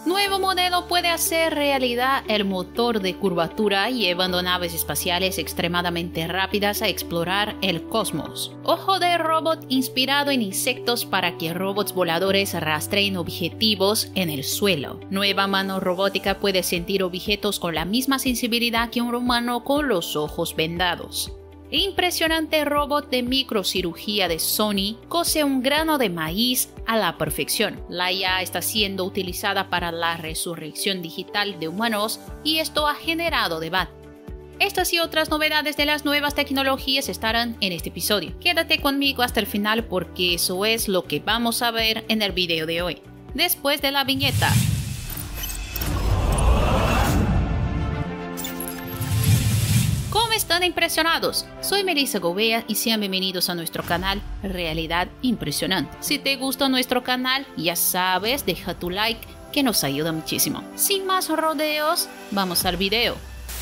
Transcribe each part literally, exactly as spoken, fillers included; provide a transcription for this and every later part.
Nuevo modelo puede hacer realidad el motor de curvatura, llevando naves espaciales extremadamente rápidas a explorar el cosmos. Ojo de robot inspirado en insectos para que robots voladores rastreen objetivos en el suelo. Nueva mano robótica puede sentir objetos con la misma sensibilidad que un humano con los ojos vendados. Impresionante robot de microcirugía de Sony cose un grano de maíz a la perfección. La I A está siendo utilizada para la resurrección digital de humanos y esto ha generado debate. Estas y otras novedades de las nuevas tecnologías estarán en este episodio. Quédate conmigo hasta el final porque eso es lo que vamos a ver en el video de hoy. Después de la viñeta. ¿Cómo están impresionados? Soy Melissa Gouveia y sean bienvenidos a nuestro canal Realidad Impresionante. Si te gusta nuestro canal, ya sabes, deja tu like que nos ayuda muchísimo. Sin más rodeos, vamos al video.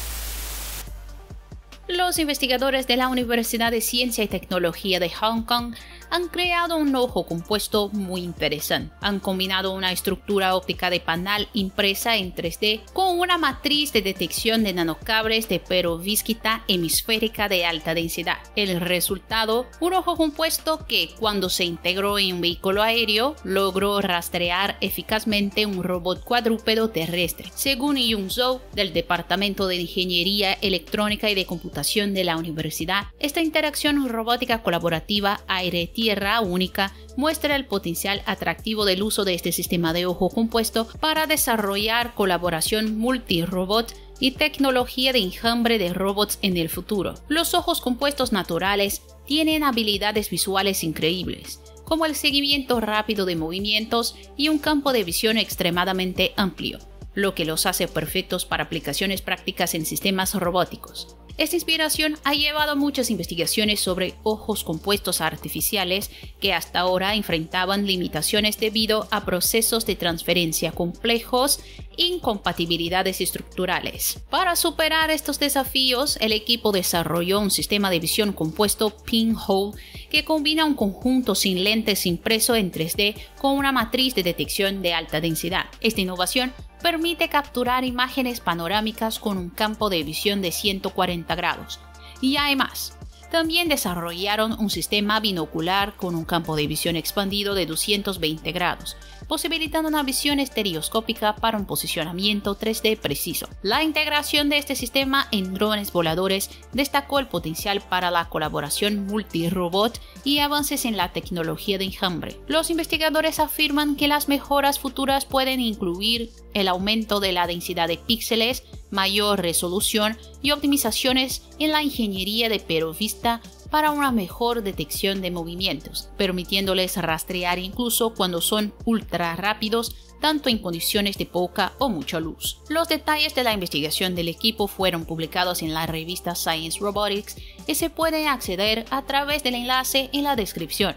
Los investigadores de la Universidad de Ciencia y Tecnología de Hong Kong han creado un ojo compuesto muy interesante. Han combinado una estructura óptica de panal impresa en tres D con una matriz de detección de nanocables de perovskita hemisférica de alta densidad. El resultado, un ojo compuesto que, cuando se integró en un vehículo aéreo, logró rastrear eficazmente un robot cuadrúpedo terrestre. Según Yung Zhou, del Departamento de Ingeniería Electrónica y de Computación de la Universidad, esta interacción robótica colaborativa aire tierra única muestra el potencial atractivo del uso de este sistema de ojo compuesto para desarrollar colaboración multirobot y tecnología de enjambre de robots en el futuro. Los ojos compuestos naturales tienen habilidades visuales increíbles, como el seguimiento rápido de movimientos y un campo de visión extremadamente amplio, lo que los hace perfectos para aplicaciones prácticas en sistemas robóticos. Esta inspiración ha llevado a muchas investigaciones sobre ojos compuestos artificiales que hasta ahora enfrentaban limitaciones debido a procesos de transferencia complejos e incompatibilidades estructurales. Para superar estos desafíos, el equipo desarrolló un sistema de visión compuesto pinhole que combina un conjunto sin lentes impreso en tres D con una matriz de detección de alta densidad. Esta innovación permite capturar imágenes panorámicas con un campo de visión de ciento cuarenta grados. Y además, también desarrollaron un sistema binocular con un campo de visión expandido de doscientos veinte grados, posibilitando una visión estereoscópica para un posicionamiento tres D preciso. La integración de este sistema en drones voladores destacó el potencial para la colaboración multirobot y avances en la tecnología de enjambre. Los investigadores afirman que las mejoras futuras pueden incluir el aumento de la densidad de píxeles, mayor resolución y optimizaciones en la ingeniería de perovskita para una mejor detección de movimientos, permitiéndoles rastrear incluso cuando son ultra rápidos, tanto en condiciones de poca o mucha luz. Los detalles de la investigación del equipo fueron publicados en la revista Science Robotics y se pueden acceder a través del enlace en la descripción.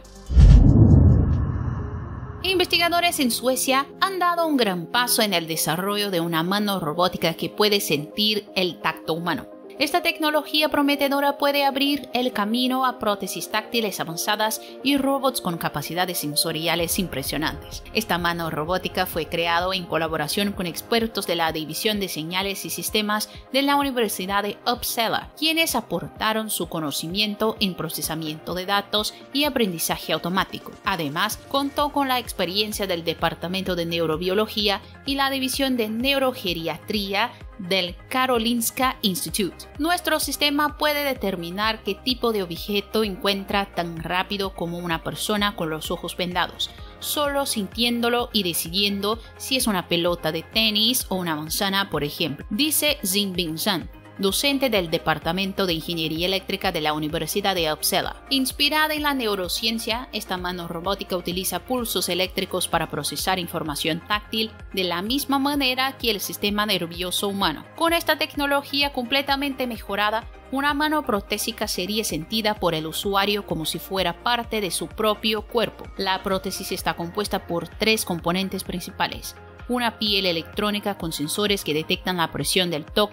Investigadores en Suecia han dado un gran paso en el desarrollo de una mano robótica que puede sentir el tacto humano. Esta tecnología prometedora puede abrir el camino a prótesis táctiles avanzadas y robots con capacidades sensoriales impresionantes. Esta mano robótica fue creada en colaboración con expertos de la División de Señales y Sistemas de la Universidad de Uppsala, quienes aportaron su conocimiento en procesamiento de datos y aprendizaje automático. Además, contó con la experiencia del Departamento de Neurobiología y la División de Neurogeriatría del Karolinska Institute. Nuestro sistema puede determinar qué tipo de objeto encuentra tan rápido como una persona con los ojos vendados, solo sintiéndolo y decidiendo si es una pelota de tenis o una manzana, por ejemplo, dice Xinbin Zhang, docente del Departamento de Ingeniería Eléctrica de la Universidad de Uppsala. Inspirada en la neurociencia, esta mano robótica utiliza pulsos eléctricos para procesar información táctil de la misma manera que el sistema nervioso humano. Con esta tecnología completamente mejorada, una mano protésica sería sentida por el usuario como si fuera parte de su propio cuerpo. La prótesis está compuesta por tres componentes principales: una piel electrónica con sensores que detectan la presión del toque,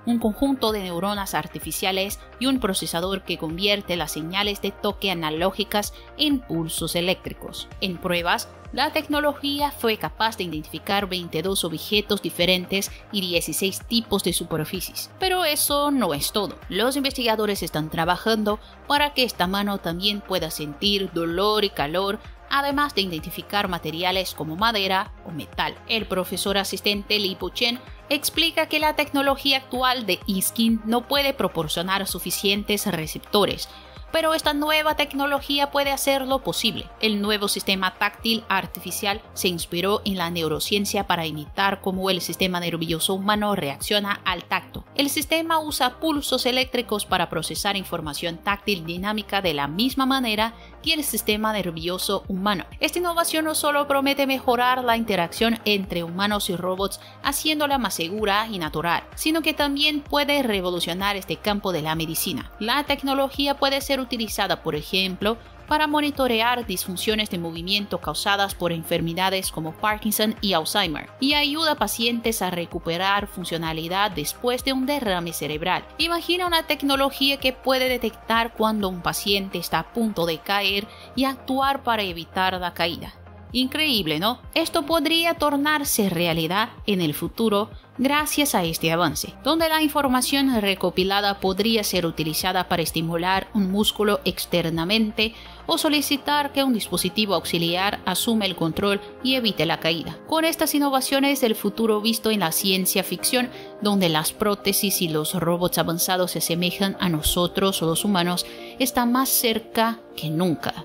un conjunto de neuronas artificiales y un procesador que convierte las señales de toque analógicas en pulsos eléctricos. En pruebas, la tecnología fue capaz de identificar veintidós objetos diferentes y dieciséis tipos de superficies. Pero eso no es todo. Los investigadores están trabajando para que esta mano también pueda sentir dolor y calor, además de identificar materiales como madera o metal. El profesor asistente Li Po-chen explica que la tecnología actual de eSkin no puede proporcionar suficientes receptores, pero esta nueva tecnología puede hacerlo posible. El nuevo sistema táctil artificial se inspiró en la neurociencia para imitar cómo el sistema nervioso humano reacciona al tacto. El sistema usa pulsos eléctricos para procesar información táctil dinámica de la misma manera que el sistema nervioso humano. Esta innovación no solo promete mejorar la interacción entre humanos y robots, haciéndola más segura y natural, sino que también puede revolucionar este campo de la medicina. La tecnología puede ser utilizada, por ejemplo, para monitorear disfunciones de movimiento causadas por enfermedades como Parkinson y Alzheimer, y ayuda a pacientes a recuperar funcionalidad después de un derrame cerebral. Imagina una tecnología que puede detectar cuando un paciente está a punto de caer y actuar para evitar la caída. Increíble, ¿no? Esto podría tornarse realidad en el futuro gracias a este avance, donde la información recopilada podría ser utilizada para estimular un músculo externamente o solicitar que un dispositivo auxiliar asuma el control y evite la caída. Con estas innovaciones, el futuro visto en la ciencia ficción, donde las prótesis y los robots avanzados se asemejan a nosotros los humanos, está más cerca que nunca.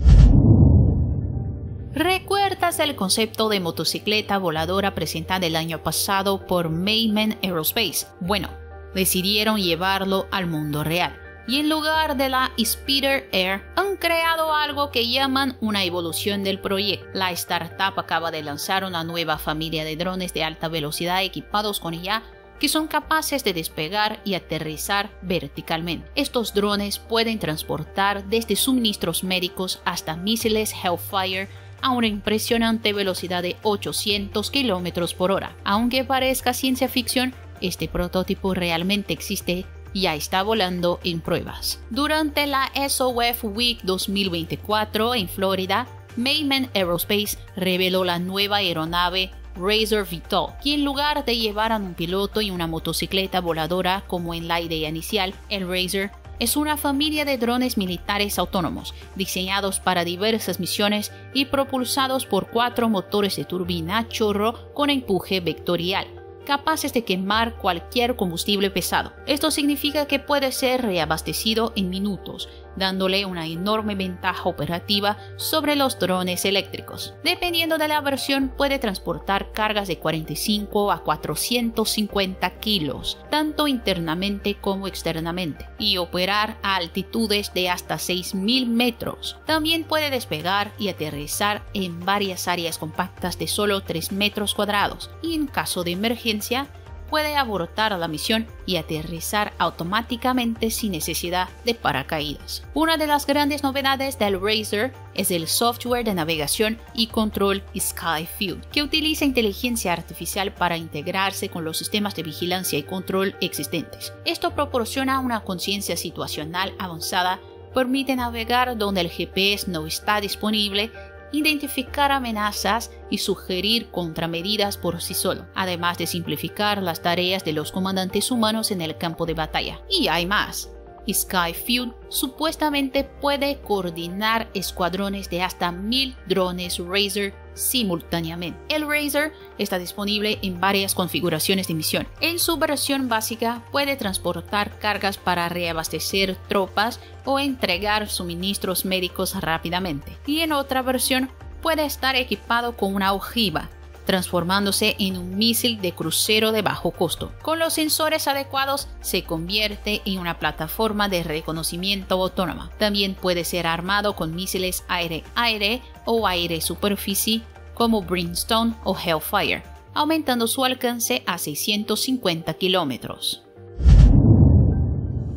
¿Recuerdas el concepto de motocicleta voladora presentada el año pasado por Mayman Aerospace? Bueno, decidieron llevarlo al mundo real. Y en lugar de la Spider Air, han creado algo que llaman una evolución del proyecto. La startup acaba de lanzar una nueva familia de drones de alta velocidad equipados con I A que son capaces de despegar y aterrizar verticalmente. Estos drones pueden transportar desde suministros médicos hasta misiles Hellfire a una impresionante velocidad de ochocientos kilómetros por hora. Aunque parezca ciencia ficción, este prototipo realmente existe y ya está volando en pruebas. Durante la S O F Week dos mil veinticuatro en Florida, Mayman Aerospace reveló la nueva aeronave Razor V T O L, que en lugar de llevar a un piloto y una motocicleta voladora como en la idea inicial, el Razor es una familia de drones militares autónomos, diseñados para diversas misiones y propulsados por cuatro motores de turbina a chorro con empuje vectorial, capaces de quemar cualquier combustible pesado. Esto significa que puede ser reabastecido en minutos, dándole una enorme ventaja operativa sobre los drones eléctricos. Dependiendo de la versión, puede transportar cargas de cuarenta y cinco a cuatrocientos cincuenta kilos, tanto internamente como externamente, y operar a altitudes de hasta seis mil metros. También puede despegar y aterrizar en varias áreas compactas de solo tres metros cuadrados, y en caso de emergencia, puede abortar la misión y aterrizar automáticamente sin necesidad de paracaídas. Una de las grandes novedades del Razor es el software de navegación y control Skyfield, que utiliza inteligencia artificial para integrarse con los sistemas de vigilancia y control existentes. Esto proporciona una conciencia situacional avanzada, permite navegar donde el G P S no está disponible, identificar amenazas y sugerir contramedidas por sí solo, además de simplificar las tareas de los comandantes humanos en el campo de batalla. Y hay más. Skyfield supuestamente puede coordinar escuadrones de hasta mil drones Razor simultáneamente. El Razor está disponible en varias configuraciones de misión. En su versión básica puede transportar cargas para reabastecer tropas o entregar suministros médicos rápidamente. Y en otra versión puede estar equipado con una ojiva, transformándose en un misil de crucero de bajo costo. Con los sensores adecuados se convierte en una plataforma de reconocimiento autónoma. También puede ser armado con misiles aire-aire o aire-superficie como Brimstone o Hellfire, aumentando su alcance a seiscientos cincuenta kilómetros.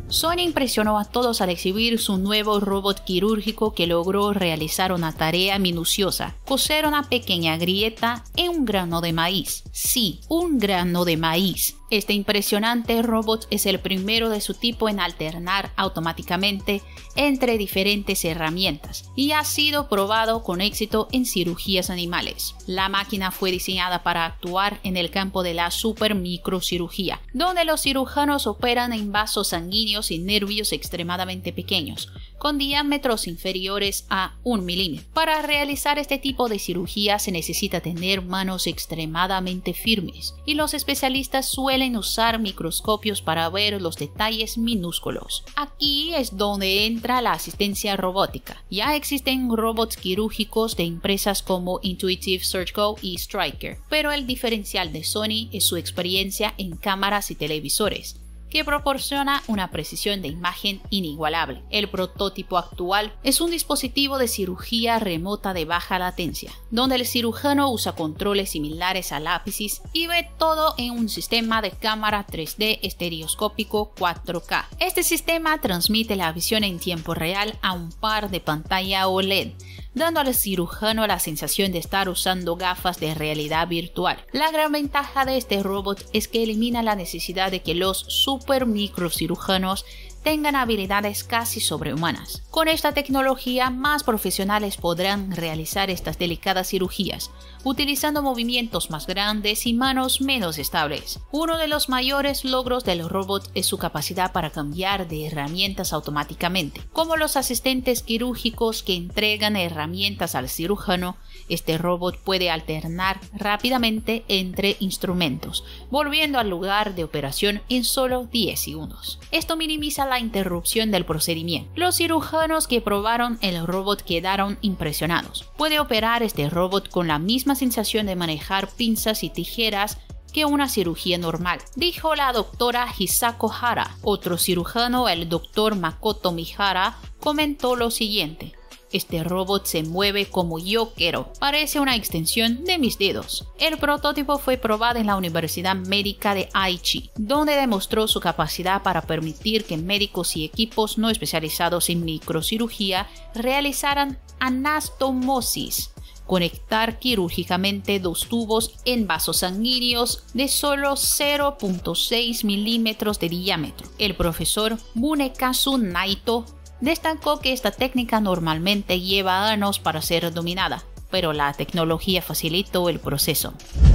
Sony impresionó a todos al exhibir su nuevo robot quirúrgico que logró realizar una tarea minuciosa: coser una pequeña grieta en un grano de maíz. Sí, un grano de maíz. Este impresionante robot es el primero de su tipo en alternar automáticamente entre diferentes herramientas y ha sido probado con éxito en cirugías animales. La máquina fue diseñada para actuar en el campo de la supermicrocirugía, donde los cirujanos operan en vasos sanguíneos y nervios extremadamente pequeños, con diámetros inferiores a un milímetro. Para realizar este tipo de cirugía se necesita tener manos extremadamente firmes, y los especialistas suelen usar microscopios para ver los detalles minúsculos. Aquí es donde entra la asistencia robótica. Ya existen robots quirúrgicos de empresas como Intuitive Surgical y Stryker, pero el diferencial de Sony es su experiencia en cámaras y televisores, que proporciona una precisión de imagen inigualable. El prototipo actual es un dispositivo de cirugía remota de baja latencia, donde el cirujano usa controles similares al lápiz y ve todo en un sistema de cámara tres D estereoscópico cuatro K. Este sistema transmite la visión en tiempo real a un par de pantalla O L E D, dando al cirujano la sensación de estar usando gafas de realidad virtual. La gran ventaja de este robot es que elimina la necesidad de que los super microcirujanos tengan habilidades casi sobrehumanas. Con esta tecnología, más profesionales podrán realizar estas delicadas cirugías, utilizando movimientos más grandes y manos menos estables. Uno de los mayores logros del robot es su capacidad para cambiar de herramientas automáticamente. Como los asistentes quirúrgicos que entregan herramientas al cirujano, este robot puede alternar rápidamente entre instrumentos, volviendo al lugar de operación en solo diez segundos. Esto minimiza la interrupción del procedimiento. Los cirujanos que probaron el robot quedaron impresionados. Puede operar este robot con la misma sensación de manejar pinzas y tijeras que una cirugía normal, dijo la doctora Hisako Hara. Otro cirujano, el doctor Makoto Mihara, comentó lo siguiente: este robot se mueve como yo quiero, parece una extensión de mis dedos. El prototipo fue probado en la Universidad Médica de Aichi, donde demostró su capacidad para permitir que médicos y equipos no especializados en microcirugía realizaran anastomosis, conectar quirúrgicamente dos tubos en vasos sanguíneos de solo cero punto seis milímetros de diámetro. El profesor Munekazu Naito destacó que esta técnica normalmente lleva años para ser dominada, pero la tecnología facilitó el proceso.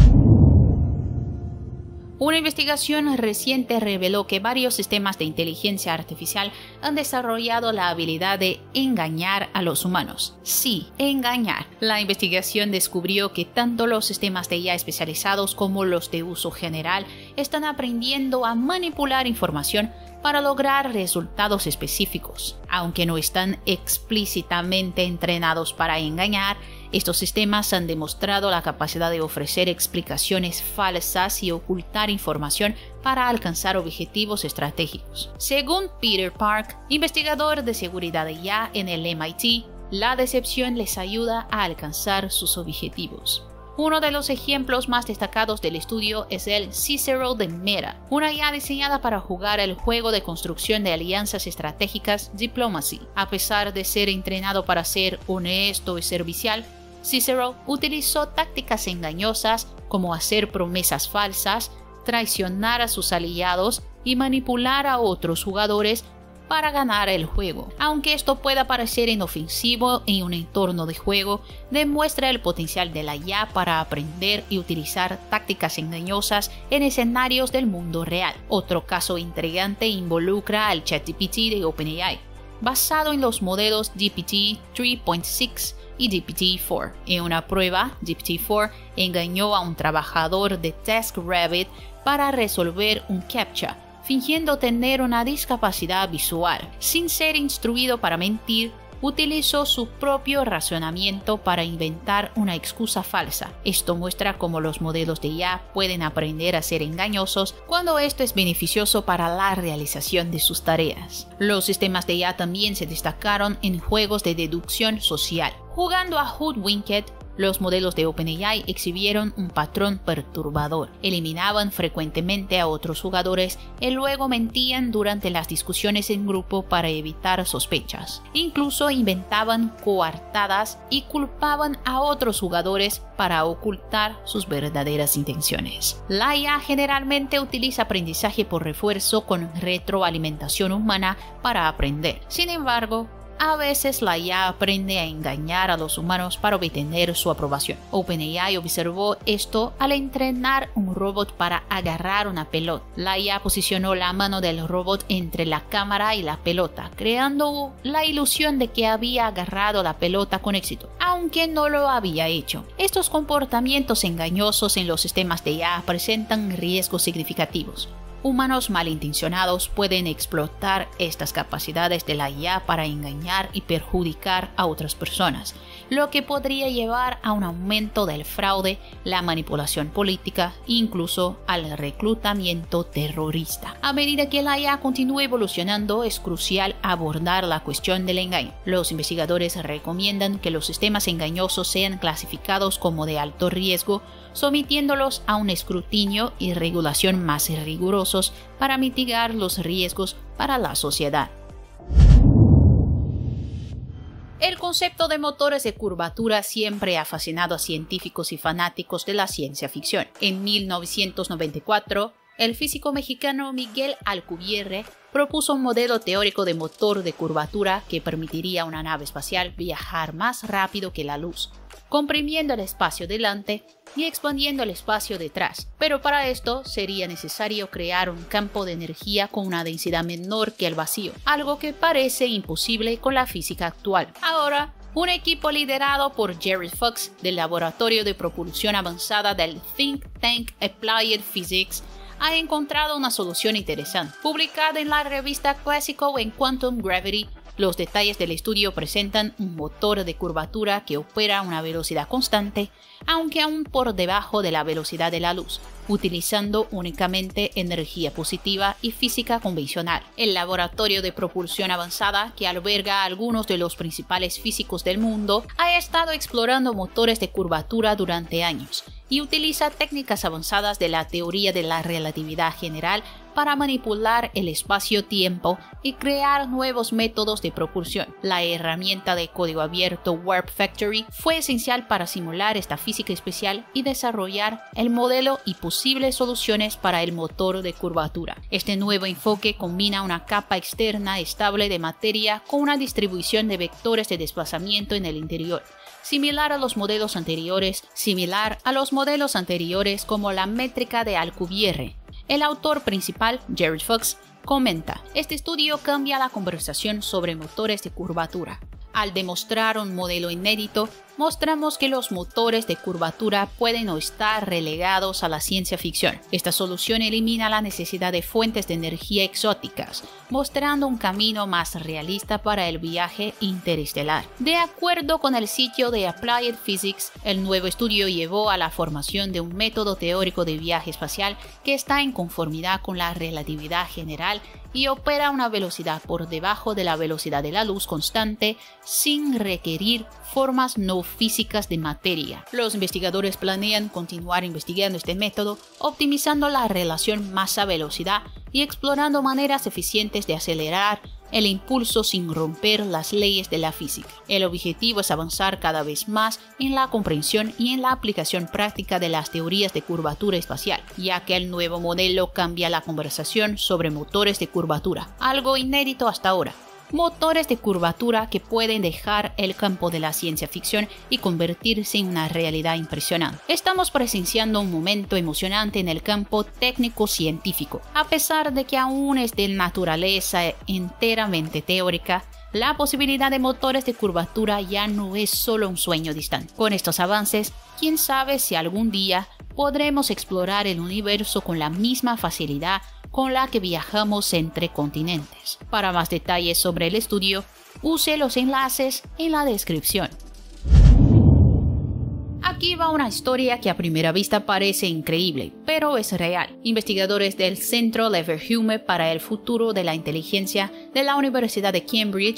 Una investigación reciente reveló que varios sistemas de inteligencia artificial han desarrollado la habilidad de engañar a los humanos. Sí, engañar. La investigación descubrió que tanto los sistemas de I A especializados como los de uso general están aprendiendo a manipular información para lograr resultados específicos. Aunque no están explícitamente entrenados para engañar, estos sistemas han demostrado la capacidad de ofrecer explicaciones falsas y ocultar información para alcanzar objetivos estratégicos. Según Peter Park, investigador de seguridad de I A en el M I T, la decepción les ayuda a alcanzar sus objetivos. Uno de los ejemplos más destacados del estudio es el Cicero de Meta, una I A diseñada para jugar el juego de construcción de alianzas estratégicas Diplomacy. A pesar de ser entrenado para ser honesto y servicial, Cicero utilizó tácticas engañosas como hacer promesas falsas, traicionar a sus aliados y manipular a otros jugadores para ganar el juego. Aunque esto pueda parecer inofensivo en un entorno de juego, demuestra el potencial de la I A para aprender y utilizar tácticas engañosas en escenarios del mundo real. Otro caso intrigante involucra al ChatGPT de OpenAI, basado en los modelos G P T tres punto seis y G P T cuatro. En una prueba, G P T cuatro engañó a un trabajador de TaskRabbit para resolver un CAPTCHA, fingiendo tener una discapacidad visual. Sin ser instruido para mentir, utilizó su propio razonamiento para inventar una excusa falsa. Esto muestra cómo los modelos de I A pueden aprender a ser engañosos cuando esto es beneficioso para la realización de sus tareas. Los sistemas de I A también se destacaron en juegos de deducción social. Jugando a Hoodwinked, Los modelos de OpenAI exhibieron un patrón perturbador. Eliminaban frecuentemente a otros jugadores y luego mentían durante las discusiones en grupo para evitar sospechas. Incluso inventaban coartadas y culpaban a otros jugadores para ocultar sus verdaderas intenciones. La I A generalmente utiliza aprendizaje por refuerzo con retroalimentación humana para aprender. Sin embargo, a veces la I A aprende a engañar a los humanos para obtener su aprobación. OpenAI observó esto al entrenar un robot para agarrar una pelota. La I A posicionó la mano del robot entre la cámara y la pelota, creando la ilusión de que había agarrado la pelota con éxito, aunque no lo había hecho. Estos comportamientos engañosos en los sistemas de I A presentan riesgos significativos. Humanos malintencionados pueden explotar estas capacidades de la I A para engañar y perjudicar a otras personas, lo que podría llevar a un aumento del fraude, la manipulación política e incluso al reclutamiento terrorista. A medida que la I A continúe evolucionando, es crucial abordar la cuestión del engaño. Los investigadores recomiendan que los sistemas engañosos sean clasificados como de alto riesgo, sometiéndolos a un escrutinio y regulación más rigurosos para mitigar los riesgos para la sociedad. El concepto de motores de curvatura siempre ha fascinado a científicos y fanáticos de la ciencia ficción. En mil novecientos noventa y cuatro, el físico mexicano Miguel Alcubierre propuso un modelo teórico de motor de curvatura que permitiría a una nave espacial viajar más rápido que la luz, comprimiendo el espacio delante y expandiendo el espacio detrás. Pero para esto sería necesario crear un campo de energía con una densidad menor que el vacío, algo que parece imposible con la física actual. Ahora, un equipo liderado por Jerry Fox del Laboratorio de Propulsión Avanzada del Think Tank Applied Physics ha encontrado una solución interesante. Publicada en la revista Classical en Quantum Gravity, los detalles del estudio presentan un motor de curvatura que opera a una velocidad constante, aunque aún por debajo de la velocidad de la luz, utilizando únicamente energía positiva y física convencional. El Laboratorio de Propulsión Avanzada, que alberga a algunos de los principales físicos del mundo, ha estado explorando motores de curvatura durante años y utiliza técnicas avanzadas de la teoría de la relatividad general para manipular el espacio-tiempo y crear nuevos métodos de propulsión. La herramienta de código abierto Warp Factory fue esencial para simular esta física especial y desarrollar el modelo y posibles soluciones para el motor de curvatura. Este nuevo enfoque combina una capa externa estable de materia con una distribución de vectores de desplazamiento en el interior, similar a los modelos anteriores, similar a los modelos anteriores como la métrica de Alcubierre. El autor principal, Jerry Fox, comenta: este estudio cambia la conversación sobre motores de curvatura. Al demostrar un modelo inédito, mostramos que los motores de curvatura pueden no estar relegados a la ciencia ficción. Esta solución elimina la necesidad de fuentes de energía exóticas, mostrando un camino más realista para el viaje interestelar. De acuerdo con el sitio de Applied Physics, el nuevo estudio llevó a la formación de un método teórico de viaje espacial que está en conformidad con la relatividad general y opera a una velocidad por debajo de la velocidad de la luz constante sin requerir formas no físicas de materia. Los investigadores planean continuar investigando este método, optimizando la relación masa-velocidad y explorando maneras eficientes de acelerar el impulso sin romper las leyes de la física. El objetivo es avanzar cada vez más en la comprensión y en la aplicación práctica de las teorías de curvatura espacial, ya que el nuevo modelo cambia la conversación sobre motores de curvatura, algo inédito hasta ahora. Motores de curvatura que pueden dejar el campo de la ciencia ficción y convertirse en una realidad impresionante. Estamos presenciando un momento emocionante en el campo técnico-científico. A pesar de que aún es de naturaleza enteramente teórica, la posibilidad de motores de curvatura ya no es solo un sueño distante. Con estos avances, quién sabe si algún día podremos explorar el universo con la misma facilidad con la que viajamos entre continentes. Para más detalles sobre el estudio, use los enlaces en la descripción. Aquí va una historia que a primera vista parece increíble, pero es real. Investigadores del Centro Leverhulme para el Futuro de la Inteligencia de la Universidad de Cambridge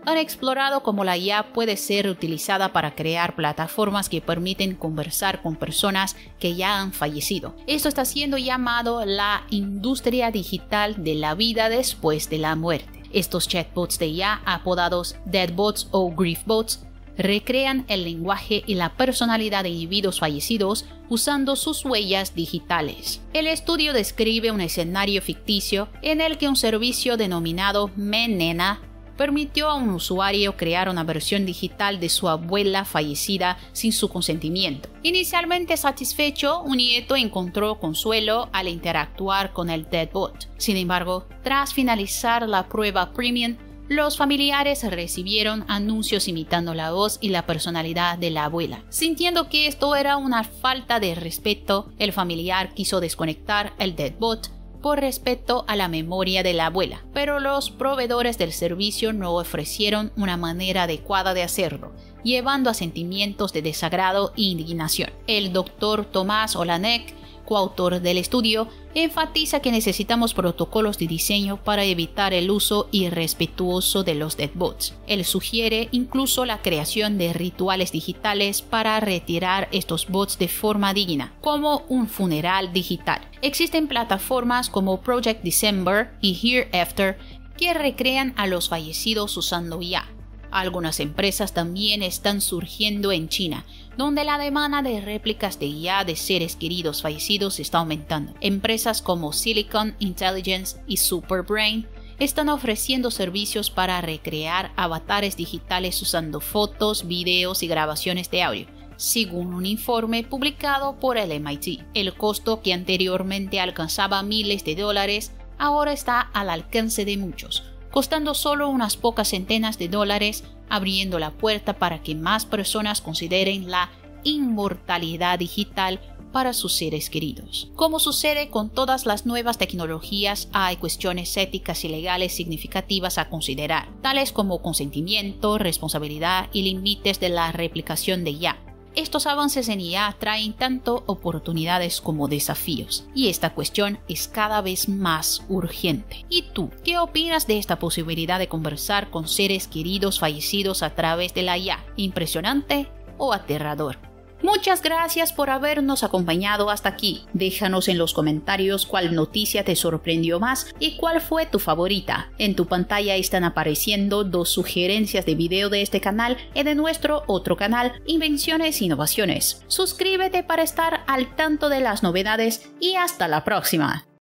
han explorado cómo la I A puede ser utilizada para crear plataformas que permiten conversar con personas que ya han fallecido. Esto está siendo llamado la industria digital de la vida después de la muerte. Estos chatbots de I A, apodados deadbots o griefbots, recrean el lenguaje y la personalidad de individuos fallecidos usando sus huellas digitales. El estudio describe un escenario ficticio en el que un servicio denominado Menena permitió a un usuario crear una versión digital de su abuela fallecida sin su consentimiento. Inicialmente satisfecho, un nieto encontró consuelo al interactuar con el deadbot. Sin embargo, tras finalizar la prueba premium, los familiares recibieron anuncios imitando la voz y la personalidad de la abuela. Sintiendo que esto era una falta de respeto, el familiar quiso desconectar el deadbot por respeto a la memoria de la abuela, pero los proveedores del servicio no ofrecieron una manera adecuada de hacerlo, llevando a sentimientos de desagrado e indignación. El doctor Tomás Olanek, coautor del estudio, enfatiza que necesitamos protocolos de diseño para evitar el uso irrespetuoso de los deadbots. Él sugiere incluso la creación de rituales digitales para retirar estos bots de forma digna, como un funeral digital. Existen plataformas como Project December y Hereafter que recrean a los fallecidos usando I A. Algunas empresas también están surgiendo en China, donde la demanda de réplicas de I A de seres queridos fallecidos está aumentando. Empresas como Silicon Intelligence y Superbrain están ofreciendo servicios para recrear avatares digitales usando fotos, videos y grabaciones de audio, según un informe publicado por el M I T. El costo, que anteriormente alcanzaba miles de dólares, ahora está al alcance de muchos, costando solo unas pocas centenas de dólares, abriendo la puerta para que más personas consideren la inmortalidad digital para sus seres queridos. Como sucede con todas las nuevas tecnologías, hay cuestiones éticas y legales significativas a considerar, tales como consentimiento, responsabilidad y límites de la replicación de I A. Estos avances en I A traen tanto oportunidades como desafíos, y esta cuestión es cada vez más urgente. ¿Y tú, qué opinas de esta posibilidad de conversar con seres queridos fallecidos a través de la I A? ¿Impresionante o aterrador? Muchas gracias por habernos acompañado hasta aquí. Déjanos en los comentarios cuál noticia te sorprendió más y cuál fue tu favorita. En tu pantalla están apareciendo dos sugerencias de video de este canal y de nuestro otro canal, Invenciones e Innovaciones. Suscríbete para estar al tanto de las novedades y hasta la próxima.